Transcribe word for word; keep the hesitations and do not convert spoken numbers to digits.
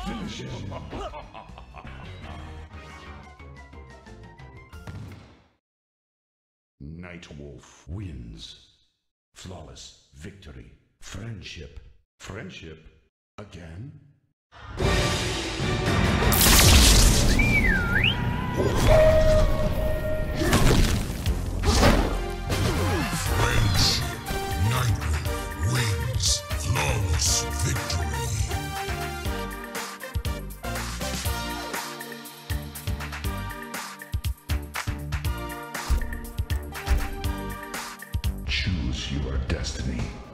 Finish him. Nightwolf wins. Flawless victory. Friendship. Friendship? Again? Friendship. Nightwolf wins. Flawless victory. Choose your destiny.